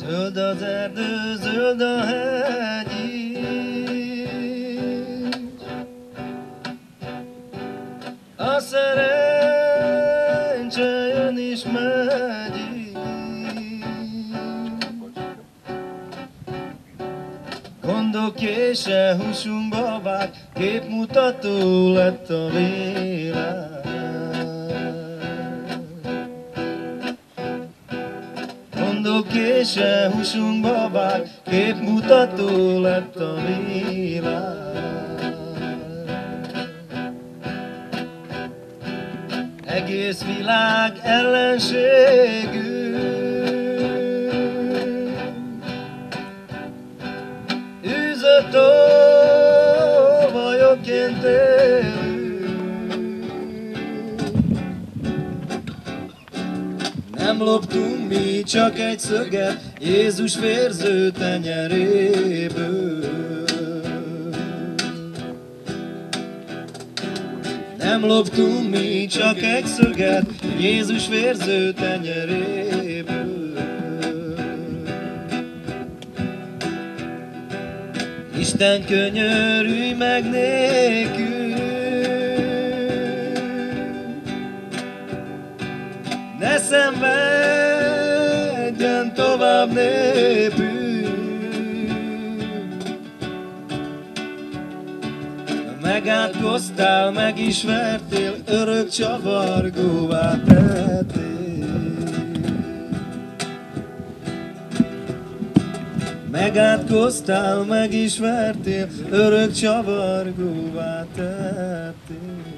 Zöld az erdő, zöld a hegy is. A szerencse jön is megy is. Gondok és húsunk babák, képmutató lett a világ. Gondok és húsunk babák, képmutató lett a világ. Egész világ ellenségünk, űzött tolvajokként élünk. Nem loptunk mi csak egy szöget Jézus vérző tenyeréből. Nem loptunk mi csak egy szöget Jézus vérző tenyeréből. Isten könyörülj meg nékünk, ne szenvedjen tovább népünk. Megátkoztál, meg is vertél, örök csavargóvá tettél. Megátkoztál, meg is vertél, örök csavargóvá tettél.